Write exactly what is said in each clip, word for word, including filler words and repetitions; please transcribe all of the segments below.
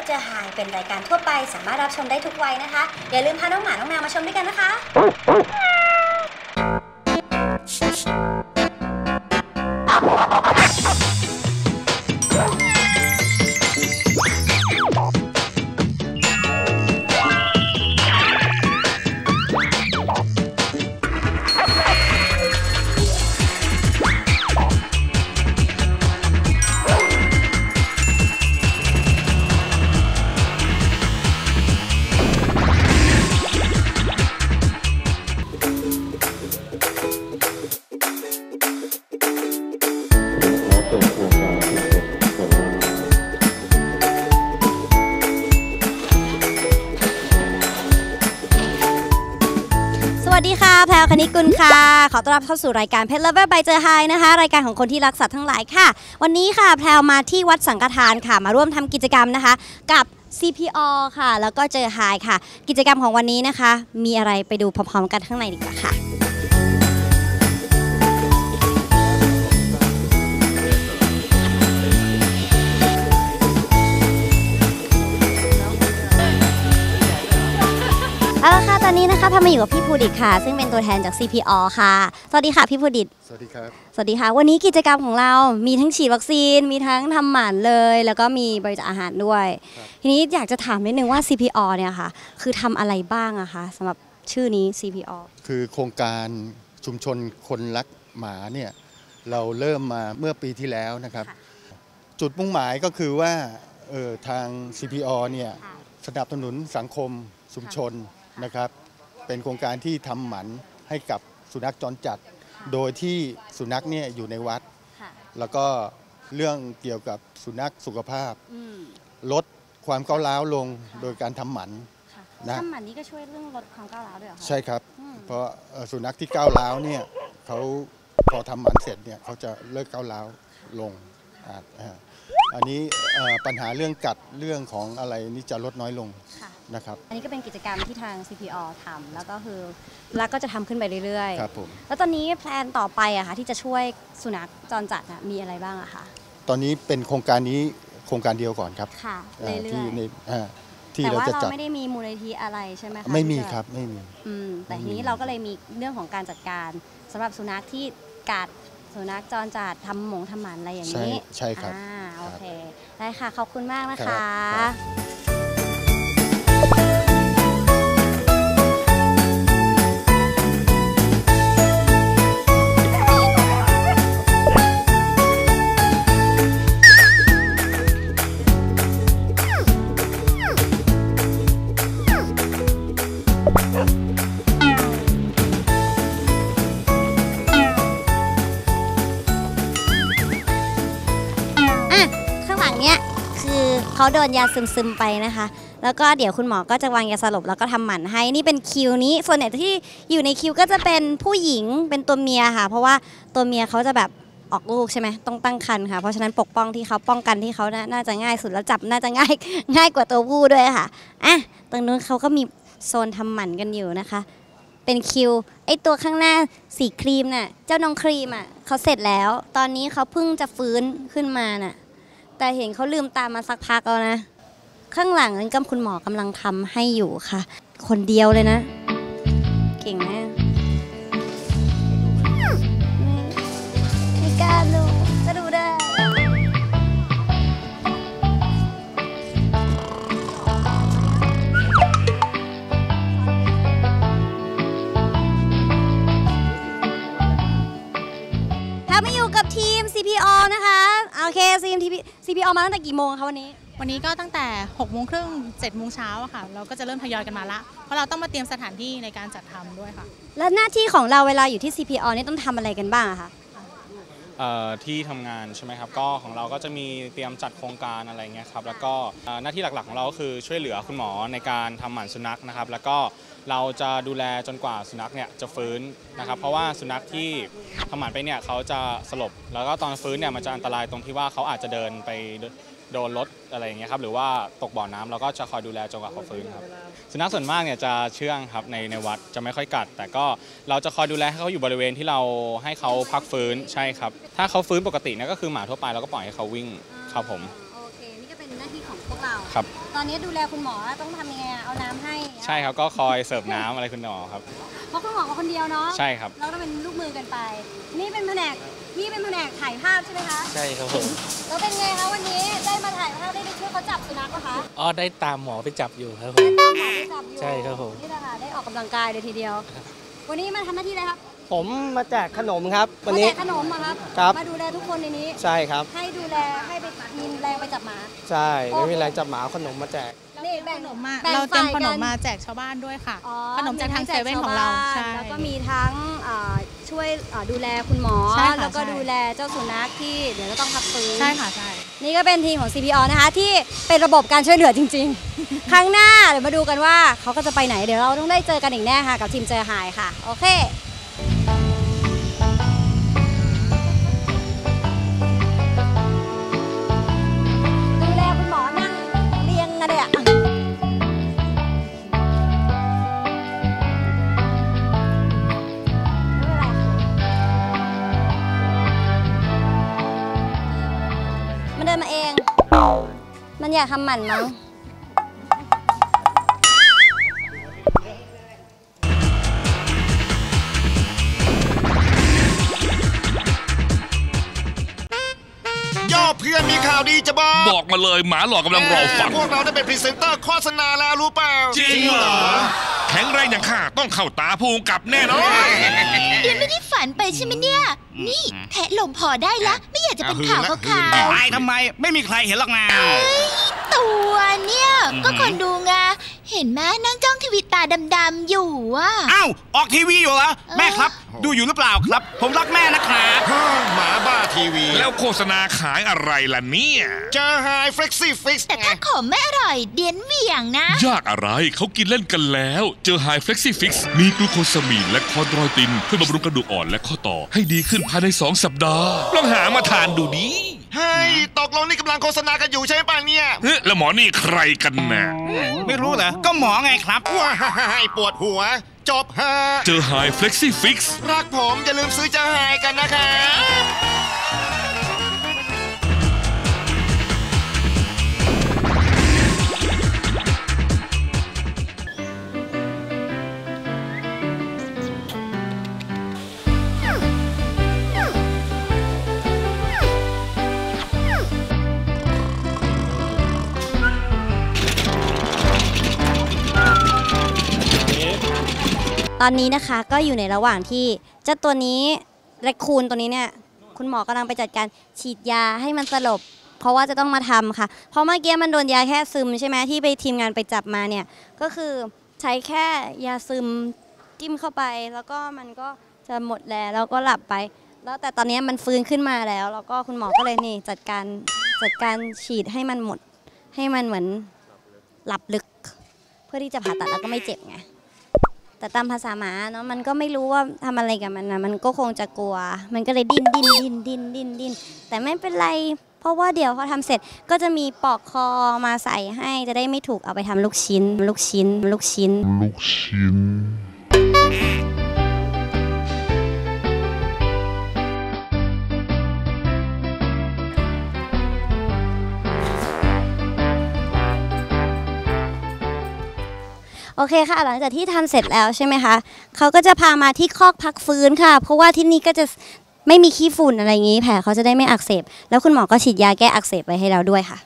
เจอไฮเป็นรายการทั่วไปสามารถรับชมได้ทุกวัยนะคะอย่าลืมพาน้องหมาน้องแมวมาชมด้วยกันนะคะสวัสดีค่ะแพรวคณิกุลค่ะขอต้อนรับเข้าสู่รายการ Pet Lover by เจอไฮนะคะรายการของคนที่รักสัตว์ทั้งหลายค่ะวันนี้ค่ะแพรวมาที่วัดสังฆทานค่ะมาร่วมทำกิจกรรมนะคะกับ ซี พี อ ค่ะแล้วก็เจอไฮค่ะกิจกรรมของวันนี้นะคะมีอะไรไปดูพร้อมๆกันข้างในดีกว่าค่ะเอาละค่ะตอนนี้นะคะพามาอยู่กับพี่ภูดิตค่ะซึ่งเป็นตัวแทนจาก ซี พี อ ค่ะสวัสดีค่ะพี่ภูดิตสวัสดีครับสวัสดีค่ะวันนี้กิจกรรมของเรามีทั้งฉีดวัคซีนมีทั้งทำหมันเลยแล้วก็มีบริจาคอาหารด้วยทีนี้อยากจะถามนิดนึงว่า ซี พี อ เนี่ยค่ะคือทำอะไรบ้างอะคะสำหรับชื่อนี้ ซี พี อคือโครงการชุมชนคนรักหมาเนี่ยเราเริ่มมาเมื่อปีที่แล้วนะครับจุดมุ่งหมายก็คือว่าเออทาง ซี พี อ เนี่ยสนับสนุนสังคมชุมชนนะครับเป็นโครงการที่ทำหมันให้กับสุนัขจรจัดโดยที่สุนัขเนี่ยอยู่ในวัดแล้วก็เรื่องเกี่ยวกับสุนัขสุขภาพลดความก้าวร้าวลงโดยการทำหมันนะทำหมันนี้ก็ช่วยเรื่องลดความก้าวร้าวด้วยเหรอคะใช่ครับเพราะสุนัขที่ก้าวร้าวเนี่ยเขาพอทำหมันเสร็จเนี่ยเขาจะเลิกก้าวร้าวลงอันนี้ปัญหาเรื่องกัดเรื่องของอะไรนี่จะลดน้อยลงนะครับอันนี้ก็เป็นกิจกรรมที่ทาง ซี พี อ ทำแล้วก็คือแล้วก็จะทำขึ้นไปเรื่อยๆครับผมแล้วตอนนี้แพลนต่อไปอะค่ะที่จะช่วยสุนัขจรจัดมีอะไรบ้างอะคะตอนนี้เป็นโครงการนี้โครงการเดียวก่อนครับค่ะเรื่อยๆที่ในที่เราจะจัดแต่ว่าเราไม่ได้มีมูลนิธิอะไรใช่ไหมคะไม่มีครับไม่มีอืมแต่ทีนี้เราก็เลยมีเรื่องของการจัดการสำหรับสุนัขที่กัดสุนัขจรจัดทำหมงทำหมันอะไรอย่างนี้ใช่ครับอ่าโอเคได้ค่ะขอบคุณมากนะคะเขาโดนยาซึมๆไปนะคะแล้วก็เดี๋ยวคุณหมอก็จะวางยาสลบแล้วก็ทำหมันให้นี่เป็นคิวนี้ส่วนใหญ่ที่อยู่ในคิวก็จะเป็นผู้หญิงเป็นตัวเมียค่ะเพราะว่าตัวเมียเขาจะแบบออกลูกใช่ไหมต้องตั้งครรภ์ค่ะเพราะฉะนั้นปกป้องที่เขาป้องกันที่เขาน่าจะง่ายสุดแล้วจับน่าจะง่ายง่ายกว่าตัวผู้ด้วยค่ะอ่ะตรงนู้นเขาก็มีโซนทำหมันกันอยู่นะคะเป็นคิวไอตัวข้างหน้าสีครีมน่ะเจ้าน้องครีมอ่ะเขาเสร็จแล้วตอนนี้เขาเพิ่งจะฟื้นขึ้นมาน่ะแต่เห็นเขาลืมตามาสักพักแล้วนะข้างหลังนั้นกำคุณหมอกำลังทำให้อยู่ค่ะคนเดียวเลยนะเก่งมากไม่กล้าดูก็ดูได้ถ้าไม่อยู่กับทีม ซี พี อ นะคะโอเคทีม ซี พี อ มาตั้งแต่กี่โมงคะวันนี้วันนี้ก็ตั้งแต่หกโมงครึ่งเจ็ดโมงเช้าค่ะเราก็จะเริ่มทยอยกันมาละเพราะเราต้องมาเตรียมสถานที่ในการจัดทำด้วยค่ะแล้วหน้าที่ของเราเวลาอยู่ที่ ซี พี อ นี่ต้องทำอะไรกันบ้างคะที่ทำงานใช่ไหมครับก็ของเราก็จะมีเตรียมจัดโครงการอะไรเงี้ยครับแล้วก็หน้าที่หลักๆของเราก็คือช่วยเหลือคุณหมอในการทำหมันสุนัขนะครับแล้วก็เราจะดูแลจนกว่าสุนัขเนี่ยจะฟื้นนะครับเพราะว่าสุนัขที่ทำหมันไปเนี่ยเขาจะสลบแล้วก็ตอนฟื้นเนี่ยมันจะอันตรายตรงที่ว่าเขาอาจจะเดินไปโดนรถอะไรอย่างเงี้ยครับหรือว่าตกบ่อน้ำเราก็จะคอยดูแลจนกว่าเขาฟื้นครับสุนัขส่วนมากเนี่ยจะเชื่องครับในในวัดจะไม่ค่อยกัดแต่ก็เราจะคอยดูแลให้เขาอยู่บริเวณที่เราให้เขาพักฟื้นใช่ครับถ้าเขาฟื้นปกติเนี่ยก็คือหมาทั่วไปเราก็ปล่อยให้เขาวิ่งครับผมโอเคนี่ก็เป็นเป็นหน้าที่ของพวกเราครับตอนนี้ดูแลคุณหมอต้องทำยังไงเอาน้ำให้ใช่ครับก็คอยเสิร์ฟน้ำอะไรคุณหมอครับเพราะคุณหมอคนเดียวเนาะใช่ครับเราต้องเป็นลูกมือกันไป นี่เป็นแผนกนี่เป็นแผนกถ่ายภาพใช่ไหมคะใช่ครับผมแล้วเป็นไงคะวันนี้ได้มาถ่ายภาพได้ไปช่วยเขาจับสุนัขปะคะอ๋อได้ตามหมอไปจับอยู่ครับผได้มตามหมอไปจับอยู่ใช่ครับผมนี่แหละค่ะได้ออกกำลังกายเลยทีเดียว วันนี้มาทำหน้าที่อะไรครับผมมาแจกขนมครับวันมานี้แจกขนมเหรอครับครับมาดูแลทุกคนในนี้ใช่ครับให้ดูแลให้ไปมีแรงไปจับหมาใช่ไม่มีแรงจับหมาเอาขนมมาแจกนี่แบ่งขนมมาแบ่งเราเตรียมฝ่ยขนมกันมาแจกชาวบ้านด้วยค่ะอ๋อขนมจากทางแจเซเว่นของเราชวบ้นใช่แล้วก็มีทั้งเอ่อช่วยเอ่อดูแลคุณหมอใช่ค่ะแล้วก็ใช่ดูแลเจ้าสุนัขที่เดี๋ยวจะต้องพักฟื้นใช่ค่ะใช่นี่ก็เป็นทีมของ ซี พี ออ นะคะที่เป็นระบบการช่วยเหลือจริง ๆ ครั้งหน้าเดี๋ยวมาดูกันว่าเขาก็จะไปไหนเดี๋ยวเราต้องได้เจอกันอีกแน่ค่ะกับทีมเจอหายค่ะโอเคดูแลคุณหมอนั่งเรียงกันเลยอะมันเดินมาเอง มันอยากทำหมันมั้งย่อเพื่อนมีข่าวดีจะบอกบอกมาเลยหมาหลอกกำลังรอฟังพวกเราได้เป็นพรีเซนเตอร์โฆษณาแล้วรู้เปล่าจริงเหรอ แข็งแรงอย่างข้าต้องเข้าตาภูมิกับแน่นอนเดียนไม่ได้ฝันไปใช่ไหมเนี่ย นี่แทะลมพอได้ละ ไม่อยากจะเป็นข่าวขาวตายทำไมไม่มีใครเห็นหรอกนะๆตัวเนี่ย ก็คนดูไงเห็นไหมนั่งจ้องทีวีตาดำๆอยู่อ่ะอ้าวออกทีวีอยู่เหรอแม่ครับ ดูอยู่หรือเปล่าครับ ผมรักแม่นะครับหมาบ้าทีวีแล้วโฆษณาขายอะไรล่ะเนี่ยเจอไฮเฟล็กซี่ฟิกซ์แต่ถ้าขมไม่อร่อยเดียนเหวี่ยงนะยากอะไรเขากินเล่นกันแล้ว เจอไฮเฟล็กซี่ฟิกซ์มีกลูโคซามีนและคอนโดรอยตินเพื่อบำรุงกระดูกอ่อนและข้อต่อให้ดีขึ้นภายในสองสัปดาห์ลองหามาทานดูดิเฮ้ยตกลงนี่กำลังโฆษณากันอยู่ใช่ป่ะเนี่ยเฮ้ยแล้วหมอนี่ใครกันน่ะไม่รู้เหรอก็หมอไงครับว้ายปวดหัว จบฮะเจอไฮเฟล็กซี่ฟิกซ์รักผมอย่าลืมซื้อจะหายกันนะครับตอนนี้นะคะก็อยู่ในระหว่างที่เจ้าตัวนี้แรคคูนตัวนี้เนี่ยคุณหมอกำลังไปจัดการฉีดยาให้มันสลบ เพราะว่าจะต้องมาทำค่ะเพราะเมื่อกี้มันโดนยาแค่ซึมใช่ไหมที่ไปทีมงานไปจับมาเนี่ยก็คือใช้แค่ยาซึมจิ้มเข้าไป แล้วก็มันก็จะหมดแล้วแล้วก็หลับไป แล้วแต่ตอนนี้มันฟื้นขึ้นมาแล้ว แล้วก็คุณหมอก็เลยนี่จัดการจัดการฉีดให้มันหมดให้มันเหมือนหลับลึก เพื่อที่จะผ่าตัดแล้วก็ไม่เจ็บไงแต่ตามภาษาหมาเนาะมันก็ไม่รู้ว่าทำอะไรกับมันนะมันก็คงจะกลัว มันก็เลยดิ้นดิ้นดิ้นดิ้นดิ้นดิ้นแต่ไม่เป็นไร เพราะว่าเดี๋ยวพอทำเสร็จก็จะมีปลอกคอมาใส่ให้จะได้ไม่ถูกเอาไปทำลูกชิ้น ลูกชิ้น ลูกชิ้นลูกชิ้นโอเคค่ะหลังจากที่ทำเสร็จแล้วใช่ไหมคะเขาก็จะพามาที่คอกพักฟื้นค่ะ เพราะว่าที่นี่ก็จะไม่มีขี้ฝุ่นอะไรอย่างนี้แผลเขาจะได้ไม่อักเสบแล้วคุณหมอก็ฉีดยาแก้อักเสบไว้ให้เราด้วยค่ะ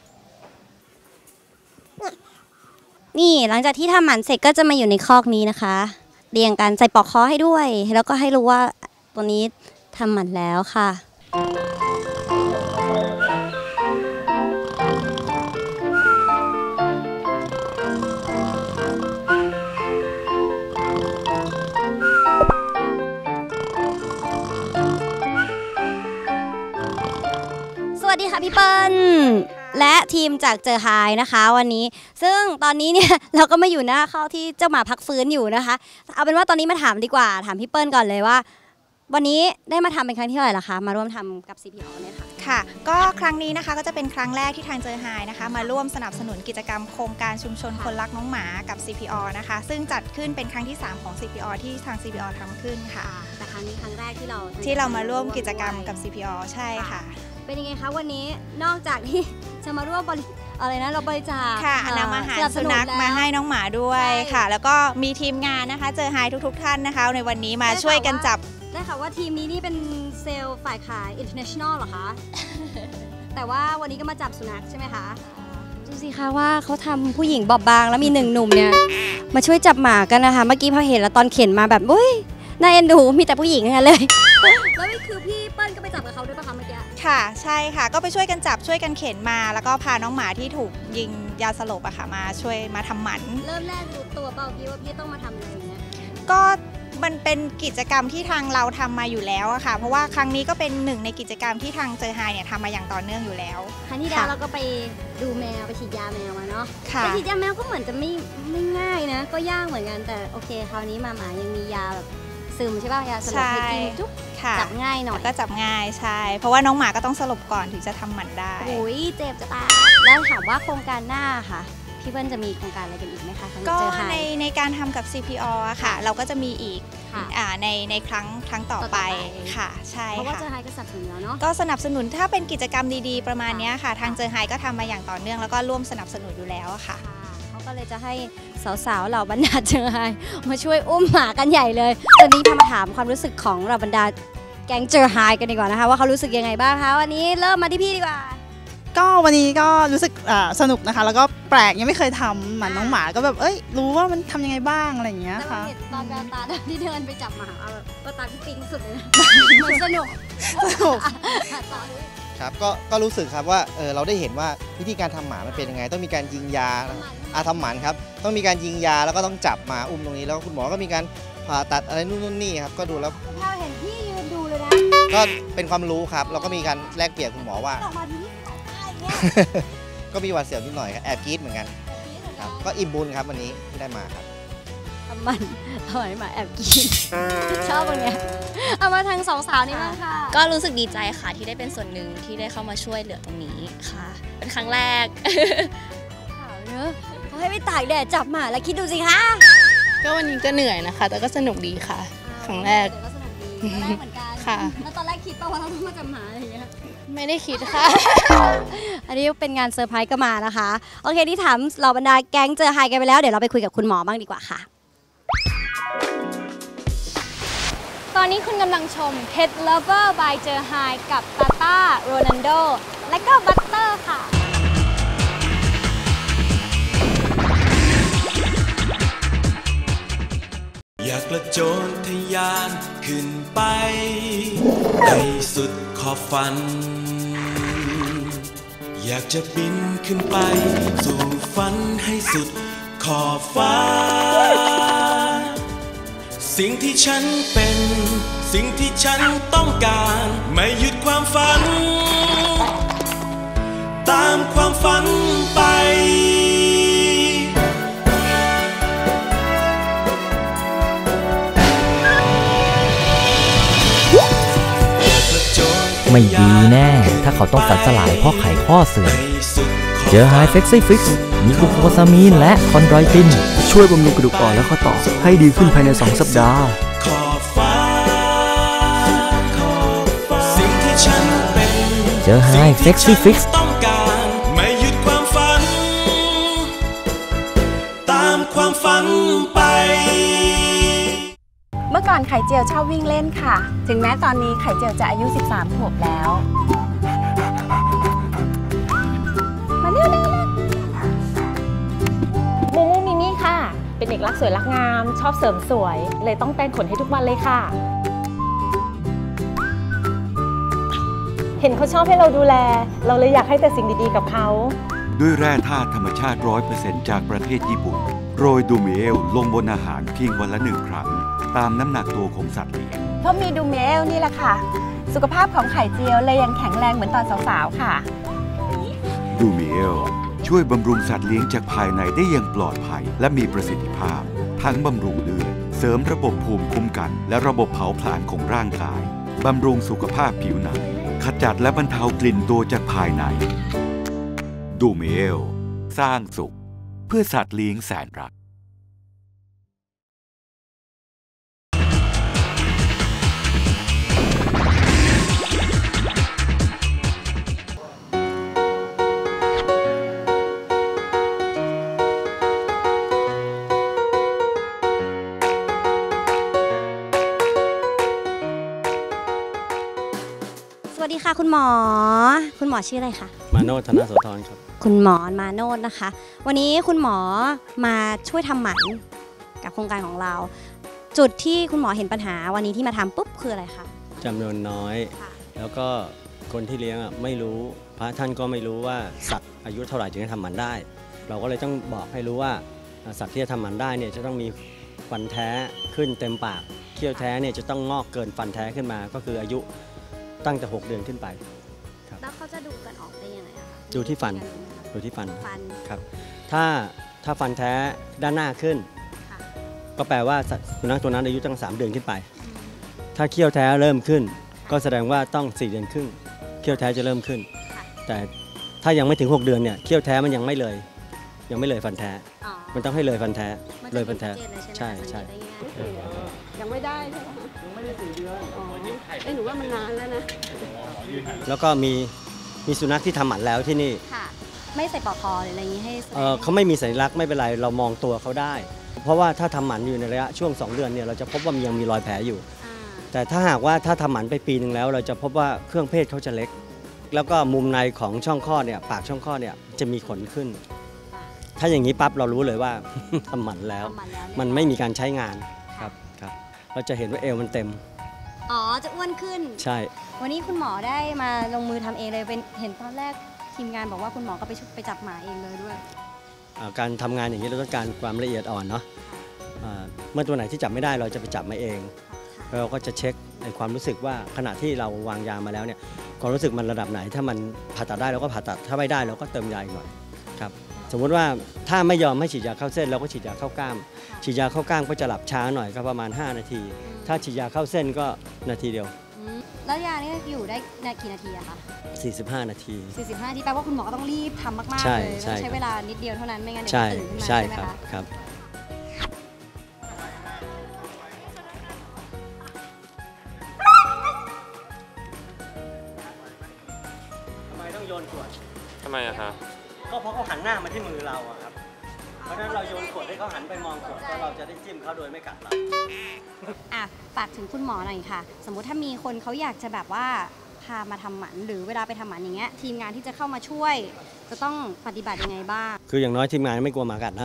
นี่หลังจากที่ทำหมันเสร็จก็จะมาอยู่ในคอกนี้นะคะเรียงกันใส่ปลอกคอให้ด้วยแล้วก็ให้รู้ว่าตัวนี้ทำหมันแล้วค่ะสวัสดีค่ะพี่เปิ้ลและทีมจากเจอไฮนะคะวันนี้ซึ่งตอนนี้เนี่ยเราก็มาอยู่หน้าเข้าที่เจ้าหมาพักฟื้นอยู่นะคะเอาเป็นว่าตอนนี้มาถามดีกว่าถามพี่เปิ้ลก่อนเลยว่าวันนี้ได้มาทำเป็นครั้งที่เท่าไหร่ละคะมาร่วมทำกับ ซี พี ออ เนี่ยค่ะค่ะก็ครั้งนี้นะคะก็จะเป็นครั้งแรกที่ทางเจอไฮนะคะมาร่วมสนับสนุนกิจกรรมโครงการชุมชนคนรักน้องหมากับ ซี พี ออ นะคะซึ่งจัดขึ้นเป็นครั้งที่สามของ ซี พี ออ ที่ทาง ซี พี ออ ทำขึ้นค่ะแต่ครั้งนี้ครั้งแรกที่เราที่เรามาร่วมกิจกรรมกับ ซี พี ออ ใช่ค่ะเเป็นยังไงคะวันนี้นอกจากที่จะมาร่วมบริอะไรนะเราบริจาคค่ะนำอาหารสุนัขมาให้น้องหมาด้วยค่ะแล้วก็มีทีมงานนะคะเจอไฮทุกๆท่านนะคะในวันนี้มาช่วยกันจับได้ค่ะว่าทีมนี้นี่เป็นเซลล์ฝ่ายขาย international เหรอคะ แต่ว่าวันนี้ก็มาจับสุนัขใช่ไหมคะดูสิคะว่าเขาทำผู้หญิงบอบบางแล้วมีหนึ่งหนุ่มเนี่ยมาช่วยจับหมากันนะคะเมื่อกี้พอเห็นแล้วตอนเข็นมาแบบอุ้ยน่าเอ็นดูมีแต่ผู้หญิงทั้งนั้นเลยแล้วนี่คือพี่เปิ้ลก็ไปจับกับเขาด้วยป่ะคะเมื่อกี้ค่ะใช่ค่ะก็ไปช่วยกันจับช่วยกันเข็นมาแล้วก็พาน้องหมาที่ถูกยิงยาสลบอะค่ะมาช่วยมาทำหมันเริ่มแรกรู้ตัวเปล่าพี่ว่าพี่ต้องมาทำอะไรอย่างเงี้ยก็มันเป็นกิจกรรมที่ทางเราทำมาอยู่แล้วอะค่ะเพราะว่าครั้งนี้ก็เป็นหนึ่งในกิจกรรมที่ทางเจอไฮเนี่ยทำมาอย่างต่อเนื่องอยู่แล้วครั้งที่แล้วเราก็ไปดูแมวไปฉีดยาแมวมาเนาะไปฉีดยาแมวก็เหมือนจะไม่ไม่ง่ายนะก็ยากเหมือนกันแต่โอเคคราวนี้มาหมายังมียาแบบซึมใช่ป่ะยาสลบให้กินจุ๊บจับง่ายหน่อยก็จับง่ายใช่เพราะว่าน้องหมาก็ต้องสลบก่อนถึงจะทำหมันได้โอ้ยเจ็บจะตายแล้วถามว่าโครงการหน้าค่ะพี่เปิ้ลจะมีโครงการอะไรกันอีกไหมคะก็ในในการทำกับ ซี พี อ ค่ะเราก็จะมีอีกในในครั้งครั้งต่อไปค่ะใช่ค่ะเพราะว่าเจอไฮก็สนับสนุนเนาะก็สนับสนุนถ้าเป็นกิจกรรมดีๆประมาณนี้ค่ะทางเจอไฮก็ทำมาอย่างต่อเนื่องแล้วก็ร่วมสนับสนุนอยู่แล้วค่ะเขาก็เลยจะให้สาวๆเหล่าบรรดาเจอไฮมาช่วยอุ้มหมากันใหญ่เลยตอนนี้พามาถามความรู้สึกของเหล่าบรรดาแก๊งเจอไฮกันดีกว่านะคะว่าเขารู้สึกยังไงบ้างคะวันนี้เริ่มมาที่พี่ดีกว่าก็วันนี้ก็รู้สึกสนุกนะคะแล้วก็แปลกยังไม่เคยทำหมันน้องหมาก็แบบเอ้ยรู้ว่ามันทำยังไงบ้างอะไรอย่างเงี้ยค่ะตอนแววตาที่เดินไปจับหมาก็ตาที่ปิ๊งสุดเลยนะเหมือนสนุกสนุกครับก็ก็รู้สึกครับว่าเออเราได้เห็นว่าวิธีการทำหมามันเป็นยังไงต้องมีการยิงยาอาทำหมันครับต้องมีการยิงยาแล้วก็ต้องจับหมาอุ้มตรงนี้แล้วคุณหมอก็มีการผ่าตัดอะไรนู่นนี่ครับก็ดูแล้วถ้าเห็นพี่ยืนดูเลยนะก็เป็นความรู้ครับเราก็มีการแลกเปลี่ยนคุณหมอว่าก็มีหวาดเสียวนิดหน่อยครับแอบกรี๊ดเหมือนกันครับก็อิ่มบุญครับวันนี้ที่ได้มาครับทำมันถอยมาแอบกรี๊ดชอบตรงเนี้ยเอามาทางสองสาวนี่บ้างค่ะก็รู้สึกดีใจค่ะที่ได้เป็นส่วนหนึ่งที่ได้เข้ามาช่วยเหลือตรงนี้ค่ะเป็นครั้งแรกข่าวเนอะเขาให้ไปตากแดดจับหมาแล้วคิดดูสิคะก็วันนี้ก็เหนื่อยนะคะแต่ก็สนุกดีค่ะครั้งแรกก็สนุกดีครั้งแรกเหมือนกันค่ะแล้วตอนแรกคิดป่ะว่าเราต้องมาจับหมาอะไรอย่างเงี้ยไม่ได้คิดค่ะอันนี้เป็นงานเซอร์ไพรส์ก็มานะคะโอเคที่ถามเราบรรดาแก๊งเจอไฮกันไปแล้วเดี๋ยวเราไปคุยกับคุณหมอบ้างดีกว่าค่ะตอนนี้คุณกำลังชม Pet Lover by เจอไฮกับตาต้าโรนัลโดและก็บัตเตอร์ค่ะอยากกระโจนทะยานขึ้นไปในสุดขอบฝันอยากจะบินขึ้นไปสู่ฝันให้สุดขอบฟ้าสิ่งที่ฉันเป็นสิ่งที่ฉันต้องการไม่หยุดความฝันตามความฝันไปไม่ดีแน่ถ้าเขาต้องสันสลายเพราะไขข้อเสื่อมเจอไฮเฟกซี่ฟิกซ์มีกลูโคซามีนและคอนโดรอยตินช่วยบำรุงกระดูกอ่อนและข้อต่อให้ดีขึ้นภายในสองสัปดาห์เจอไฮเฟกซี่ฟิกซ์ไม่หยุดความฝันตามความฝันไปเมื่อก่อนไข่เจียวชอบวิ่งเล่นค่ะถึงแม้ตอนนี้ไข่เจียวจะอายุสิบสามขวบแล้วมาเร็วๆมูมูมิมี่ค่ะเป็นเด็กรักสวยรักงามชอบเสริมสวยเลยต้องแต่งขนให้ทุกวันเลยค่ะเห็นเขาชอบให้เราดูแลเราเลยอยากให้แต่สิ่งดีๆกับเขาด้วยแร่ธาตุธรรมชาติ ร้อยเปอร์เซ็นต์ จากประเทศญี่ปุ่นโรยดูเมลลงบนอาหารเพียงวันละหนึ่งครั้งตามน้ำหนักตัวของสัตว์เลี้ยงเพราะมีดูเมลนี่แหละค่ะสุขภาพของไข่เจียวเลยยังแข็งแรงเหมือนตอนสาวๆค่ะดูเมลช่วยบำรุงสัตว์เลี้ยงจากภายในได้อย่างปลอดภัยและมีประสิทธิภาพทั้งบำรุงเลือดเสริมระบบภูมิคุ้มกันและระบบเผาผลาญของร่างกายบำรุงสุขภาพผิวหนังขจัดและบรรเทากลิ่นตัวจากภายในดูเมลสร้างสุขเพื่อสัตว์เลี้ยงแสนรักค่ะคุณหมอคุณหมอชื่ออะไรคะมาโนธนโสธรครับคุณหมอมาโนธนะคะวันนี้คุณหมอมาช่วยทำหมันกับโครงการของเราจุดที่คุณหมอเห็นปัญหาวันนี้ที่มาทำปุ๊บคืออะไรคะจำนวนน้อยแล้วก็คนที่เลี้ยงไม่รู้พระท่านก็ไม่รู้ว่าสัตว์อายุเท่าไหร่จึงจะทำหมันได้เราก็เลยต้องบอกให้รู้ว่าสัตว์ที่จะทำหมันได้เนี่ยจะต้องมีฟันแท้ขึ้นเต็มปากเขี้ยวแท้เนี่ยจะต้องงอกเกินฟันแท้ขึ้นมาก็คืออายุตั้งแต่หกเดือนขึ้นไปแล้วเขาจะดูกันออกได้ยังไงคะดูที่ฟันดูที่ฟันครับถ้าถ้าฟันแท้ด้านหน้าขึ้นก็แปลว่าสุนัขตัวนั้นอายุตั้งสามเดือนขึ้นไปถ้าเขี้ยวแท้เริ่มขึ้นก็แสดงว่าต้องสี่เดือนครึ่งเขี้ยวแท้จะเริ่มขึ้นแต่ถ้ายังไม่ถึงหกเดือนเนี่ยเขี้ยวแท้มันยังไม่เลยยังไม่เลยฟันแท้มันต้องให้เลยฟันแท้เลยฟันแท้ใช่ใช่ยังไม่ได้ใช่ไหมยังไม่ได้สี่เดือนอ๋อเอ้หนูว่ามันนานแล้วนะแล้วก็มีมีสุนัขที่ทำหมันแล้วที่นี่ไม่ใส่ปลอกคอหรืออะไรอย่างนี้ให้เขาไม่มีสัญลักษณ์ไม่เป็นไรเรามองตัวเขาได้เพราะว่าถ้าทำหมันอยู่ในระยะช่วงสองเดือนเนี่ยเราจะพบว่ามันยังมีรอยแผลอยู่แต่ถ้าหากว่าถ้าทำหมันไปปีหนึ่งแล้วเราจะพบว่าเครื่องเพศเขาจะเล็กแล้วก็มุมในของช่องคลอดเนี่ยปากช่องคลอดเนี่ยจะมีขนขึ้นถ้าอย่างนี้ปั๊บเรารู้เลยว่าทำหมันแล้วมันไม่มีการใช้งานครับครับเราจะเห็นว่าเอวมันเต็มอ๋อจะอ้วนขึ้นใช่วันนี้คุณหมอได้มาลงมือทำเองเลยเป็นเห็นตอนแรกทีมงานบอกว่าคุณหมอก็ไปไปจับหมาเองเลยด้วยการทำงานอย่างนี้เราต้องการความละเอียดอ่อนเนาะเมื่อตัวไหนที่จับไม่ได้เราจะไปจับมาเองเราก็จะเช็คในความรู้สึกว่าขณะที่เราวางยามาแล้วเนี่ยความรู้สึกมันระดับไหนถ้ามันผ่าตัดได้เราก็ผ่าตัดถ้าไม่ได้เราก็เติมยาอีกหน่อยครับสมมุติว่าถ้าไม่ยอมให้ฉีดยาเข้าเส้นเราก็ฉีดยาเข้ากล้ามฉีดยาเข้ากล้ามก็จะหลับช้าหน่อยก็ประมาณห้านาทีถ้าฉีดยาเข้าเส้นก็นาทีเดียวแล้วยานี่อยู่ได้กี่นาทีอะคะสี่สิบห้านาทีสี่สิบห้านาทีแปลว่าคุณหมอก็ต้องรีบทำมากๆเลยใช้เวลานิดเดียวเท่านั้นไม่งั้นเดี๋ยวตื่นขึ้นมาใช่ไหมคะครับทำไมต้องโยนขวดทำไมอะครับก็เพราะเขาหันหน้ามาที่มือเราอะครับเพราะฉะนั้นเราโยนขวดให้เขาหันไปมองขวดก็เราจะได้จิ้มเขาโดยไม่กัดเราอ่ะฝากถึงคุณหมอหน่อยค่ะสมมุติถ้ามีคนเขาอยากจะแบบว่าพามาทำหมันหรือเวลาไปทำหมันอย่างเงี้ยทีมงานที่จะเข้ามาช่วยจะต้องปฏิบัติยังไงบ้างคืออย่างน้อยทีมงานไม่กลัวหมากัดนะ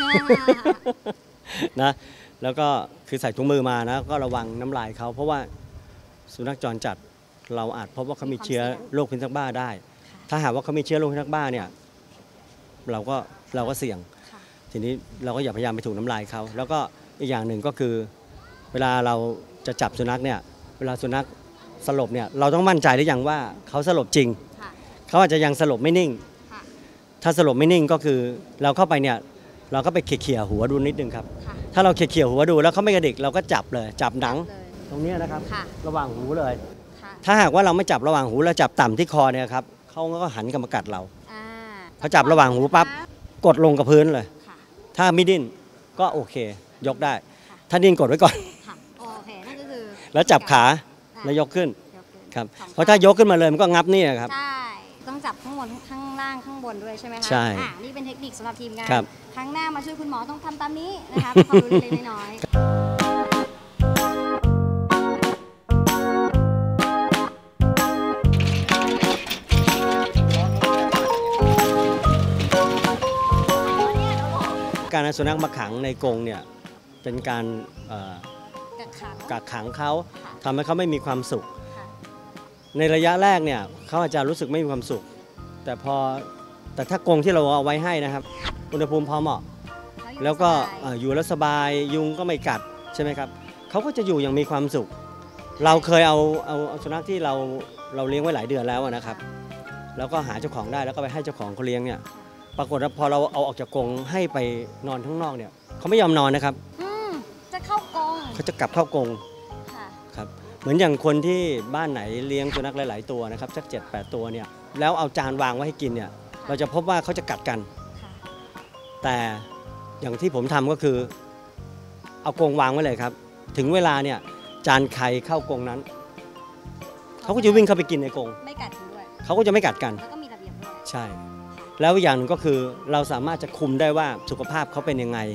นะแล้วก็คือใส่ถุงมือมานะก็ระวังน้ำลายเขาเพราะว่าสุนัขจรจัดเราอาจพบว่าเขามีเชื้อโรคพิษสุนัขบ้าได้ถ้าหากว่าเขามีเชื้อโรคพิษสุนัขบ้าเนี่ยเราก็เราก็เสี่ยงทีนี้เราก็อย่าพยายามไปถูกน้ำลายเขาแล้วก็อีกอย่างหนึ่งก็คือเวลาเราจะจับสุนัขเนี่ยเวลาสุนัขสลบเนี่ยเราต้องมั่นใจหรือยังว่าเขาสลบจริงเขาอาจจะยังสลบไม่นิ่งถ้าสลบไม่นิ่งก็คือเราเข้าไปเนี่ยเราก็ไปเขี่ยหัวดูนิดนึงครับถ้าเราเขี่ยหัวดูแล้วเขาไม่กระดิกเราก็จับเลยจับหนังตรงนี้นะครับระหว่างหูเลยถ้าหากว่าเราไม่จับระหว่างหูเราจับต่ำที่คอเนี่ยครับเขาก็หันกลับมากัดเราพอจับระหว่างหูปั๊บกดลงกับพื้นเลยถ้าไม่ดิ้นก็โอเคยกได้ถ้าดิ้นกดไว้ก่อนแล้วจับขาแล้วยกขึ้นครับเพราะถ้ายกขึ้นมาเลยมันก็งับนี่ครับใช่ต้องจับข้างบนข้างล่างข้างบนด้วยใช่ไหมคะใช่นี่เป็นเทคนิคสำหรับทีมงานครั้งหน้ามาช่วยคุณหมอต้องทำตามนี้นะคะความรู้เล็กๆน้อยการเอาสุนัขมาขังในกรงเนี่ยเป็นการกักขังเขาทำให้เขาไม่มีความสุขในระยะแรกเนี่ยเขาอาจจะรู้สึกไม่มีความสุขแต่พอแต่ถ้ากรงที่เราเอาไว้ให้นะครับอุณหภูมิพอเหมาะแล้วก็อยู่แล้วสบายยุงก็ไม่กัดใช่ไหมครับเขาก็จะอยู่อย่างมีความสุขเราเคยเอาเอาสุนัขที่เราเราเลี้ยงไว้หลายเดือนแล้วนะครับแล้วก็หาเจ้าของได้แล้วก็ไปให้เจ้าของเขาเลี้ยงเนี่ยปรากฏว่าพอเราเอาออกจากกรงให้ไปนอนข้างนอกเนี่ยเขาไม่ยอมนอนนะครับจะเข้ากรงเขาจะกลับเข้ากรงครับเหมือนอย่างคนที่บ้านไหนเลี้ยงสุนัขหลายๆตัวนะครับสักเจ็ดแปดตัวเนี่ยแล้วเอาจานวางไว้ให้กินเนี่ยเราจะพบว่าเขาจะกัดกันแต่อย่างที่ผมทำก็คือเอากรงวางไว้เลยครับถึงเวลาเนี่ยจานใครเข้ากรงนั้นเขาก็จะวิ่งเข้าไปกินในกรงไม่กัดด้วยเขาก็จะไม่กัดกันแล้วก็มีระเบียบด้วยใช่แล้วอย่างนึงก็คือเราสามารถจะคุมได้ว่าสุขภาพเขาเป็นยังไง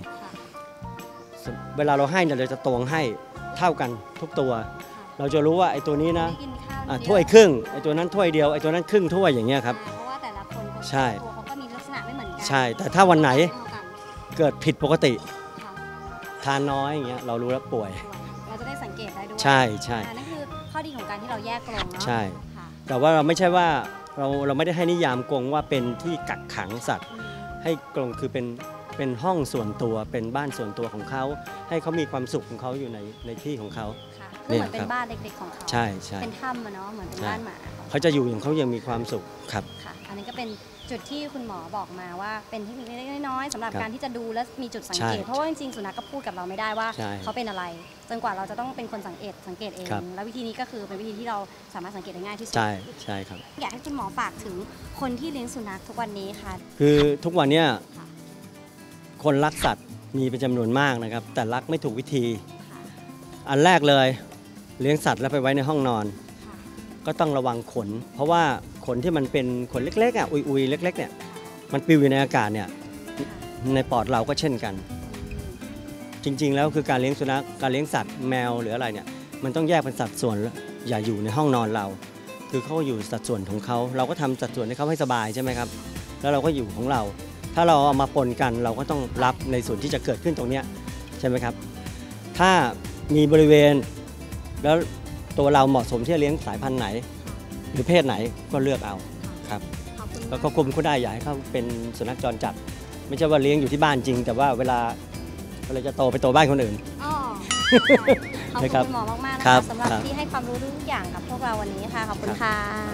เวลาเราให้เนี่ยเราจะตวงให้เท่ากันทุกตัวเราจะรู้ว่าไอ้ตัวนี้นะอ่ะถ้วยครึ่งไอ้ตัวนั้นถ้วยเดียวไอ้ตัวนั้นครึ่งถ้วยอย่างเงี้ยครับเพราะว่าแต่ละคนใช่ตัวเขาก็มีลักษณะไม่เหมือนกัใช่แต่ถ้าวันไหนเกิดผิดปกติทานน้อยอย่างเงี้ยเรารู้แล้วป่วยเราจะได้สังเกตได้ด้วยใช่ใช่อ่านั่นคือข้อดีของการที่เราแยกกรงเนาะใช่ แต่ว่าเราไม่ใช่ว่าเราเราไม่ได้ให้นิยามกรงว่าเป็นที่กักขังสัตว์ ให้กรงคือเป็นเป็นห้องส่วนตัวเป็นบ้านส่วนตัวของเขาให้เขามีความสุขของเขาอยู่ในในที่ของเขาคือเหมือนเป็นบ้านเด็กๆของเขาใช่ใช่เป็นถ้ำอะเนาะเหมือนเป็นบ้านหมาเขาจะอยู่อย่างเขายังมีความสุขครับค่ะอันนี้ก็เป็นจุดที่คุณหมอบอกมาว่าเป็นเทคนิคเล็กๆน้อยๆสำหรับครับการที่จะดูและมีจุดสังเกตใช่เพราะว่าจริงๆสุนัขก็พูดกับเราไม่ได้ว่าใช่เขาเป็นอะไรจนกว่าเราจะต้องเป็นคนสังเกตสังเกตเองครับแล้ววิธีนี้ก็คือเป็นวิธีที่เราสามารถสังเกตได้ง่ายที่สุดใช่ใช่ครับอยากให้คุณหมอฝากถึงคนที่เลี้ยงสุนัขทุกวันนี้ค่ะคือทุกวันเนี้ยคนรักสัตว์มีเป็นจำนวนมากนะครับ แต่รักไม่ถูกวิธี อันแรกเลยเลี้ยงสัตว์แล้วไปไว้ในห้องนอน ก็ต้องระวังขน เพราะว่าขนที่มันเป็นขนเล็กๆอ่ะอุยๆเล็กๆเนี่ยมันปลิวอยู่ในอากาศเนี่ยในปอดเราก็เช่นกัน จริงๆแล้วคือการเลี้ยงสุนัขการเลี้ยงสัตว์แมวหรืออะไรเนี่ยมันต้องแยกเป็นสัดส่วนอย่าอยู่ในห้องนอนเรา คือเขาอยู่สัดส่วนของเขาเราก็ทำสัดส่วนให้เขาให้สบายใช่ไหมครับแล้วเราก็อยู่ของเรา ถ้าเราเอามาปนกันเราก็ต้องรับในส่วนที่จะเกิดขึ้นตรงนี้ใช่ไหมครับถ้ามีบริเวณแล้วตัวเราเหมาะสมที่จะเลี้ยงสายพันธุ์ไหน หรือเพศไหนก็เลือกเอาครับแล้วก็คุมเขาได้อย่าให้เขาเป็นสุนัขจรจัด ไม่ใช่ว่าเลี้ยงอยู่ที่บ้านจริง แต่ว่าเวลาเวลาจะโตไปโตบ้านคนอื่นอ๋อขอบคุณคุณหมอมากๆนะครัคะบสำหรับครับที่ให้ความรู้ทุกอย่างกับพวกเราวันนี้ค่ะขอบคุณค่ะ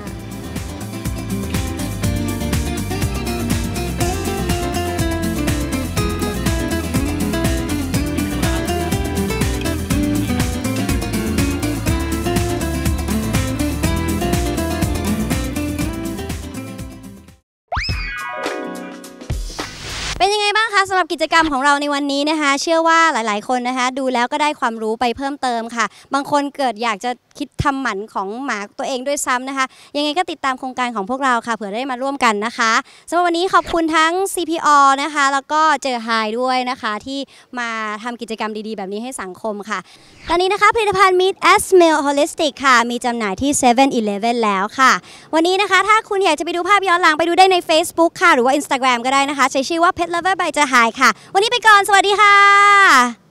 เป็นยังไงบ้างคะสำหรับกิจกรรมของเราในวันนี้นะคะ เชื่อว่าหลายๆคนนะคะดูแล้วก็ได้ความรู้ไปเพิ่มเติมค่ะ บางคนเกิดอยากจะคิดทำหมันของหมาตัวเองด้วยซ้ำนะคะ ยังไงก็ติดตามโครงการของพวกเราค่ะเผื่อได้มาร่วมกันนะคะสำหรับวันนี้ขอบคุณทั้ง ซี พี ออ นะคะแล้วก็เจอไฮด้วยนะคะที่มาทำกิจกรรมดีๆ แบบนี้ให้สังคมค่ะ ตอนนี้นะคะผลิตภัณฑ์ Meet as Meal Holistic ค่ะมีจำหน่ายที่ เซเว่น อีเลฟเว่น แล้วค่ะ วันนี้นะคะถ้าคุณอยากจะไปดูภาพย้อนหลังไปดูได้ใน Facebook ค่ะหรือว่า Instagram ก็ได้นะคะใช้ชื่อว่า Pet Lover by เจอไฮค่ะวันนี้ไปก่อนสวัสดีค่ะ